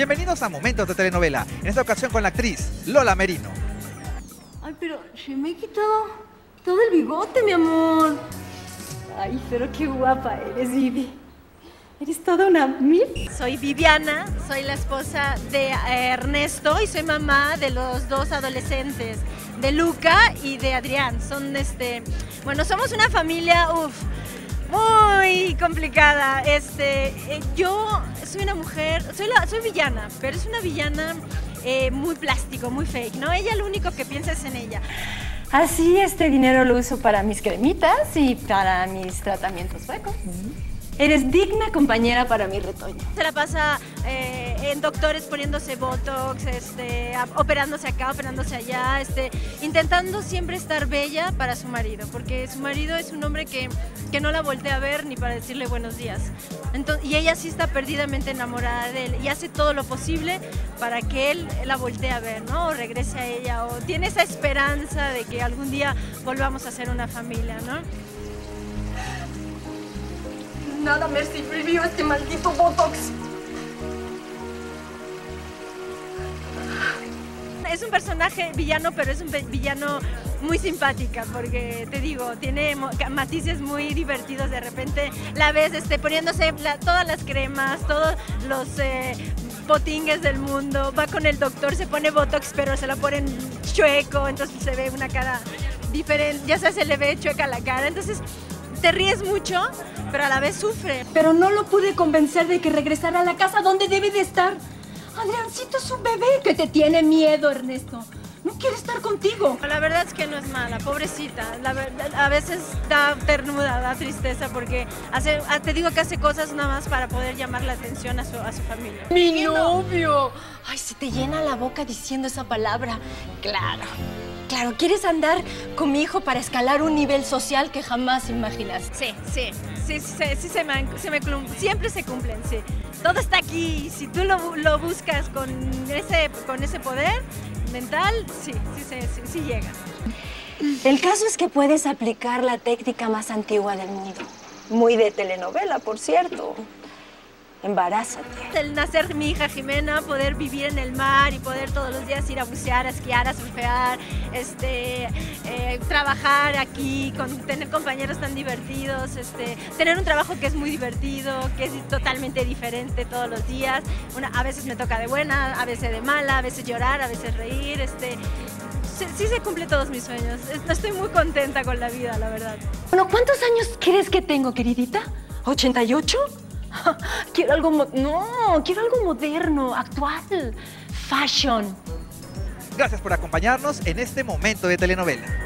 Bienvenidos a Momentos de Telenovela, en esta ocasión con la actriz Lola Merino. Ay, pero se me he quitado todo el bigote, mi amor. Ay, pero qué guapa eres, Vivi. Eres toda una mil. Soy Viviana, soy la esposa de Ernesto y soy mamá de los dos adolescentes, de Luca y de Adrián. Bueno, somos una familia, muy complicada. Yo soy una mujer, soy villana, pero es una villana muy plástico, muy fake, ¿no? Ella lo único que piensa es en ella. Así este dinero lo uso para mis cremitas y para mis tratamientos suecos. Eres digna compañera para mi retoño. Se la pasa en doctores poniéndose botox, operándose acá, operándose allá, intentando siempre estar bella para su marido, porque su marido es un hombre que no la voltea a ver ni para decirle buenos días. Y ella sí está perdidamente enamorada de él y hace todo lo posible para que él la voltee a ver, ¿no? O regrese a ella, o tiene esa esperanza de que algún día volvamos a ser una familia, ¿no? Nada me sirvió este maldito botox. Es un personaje villano, pero es un villano muy simpática, porque te digo, tiene matices muy divertidos. De repente la ves poniéndose todas las cremas, todos los potingues del mundo, va con el doctor, se pone botox, pero se lo ponen chueco, entonces se ve una cara diferente, ya sea se le ve chueca la cara, entonces te ríes mucho, pero a la vez sufre. Pero no lo pude convencer de que regresara a la casa donde debe de estar. Adriancito es un bebé que te tiene miedo, Ernesto. No quiere estar contigo. La verdad es que no es mala, pobrecita. A veces da ternura, da tristeza, porque te digo que hace cosas nada más para poder llamar la atención a su familia. ¡Mi novio! Ay, se te llena la boca diciendo esa palabra. Claro. Claro, ¿quieres andar con mi hijo para escalar un nivel social que jamás imaginaste? Siempre se cumplen, sí. Todo está aquí, si tú lo buscas con ese poder mental, sí llega. El caso es que puedes aplicar la técnica más antigua del mundo. Muy de telenovela, por cierto. Embarázate. El nacer mi hija Jimena, poder vivir en el mar y poder todos los días ir a bucear, a esquiar, a surfear, trabajar aquí, tener compañeros tan divertidos, tener un trabajo que es muy divertido, que es totalmente diferente todos los días. A veces me toca de buena, a veces de mala, a veces llorar, a veces reír. Sí se cumplen todos mis sueños. Estoy muy contenta con la vida, la verdad. Bueno, ¿cuántos años crees que tengo, queridita? ¿88? Quiero algo moderno, actual, fashion. Gracias por acompañarnos en este momento de telenovela.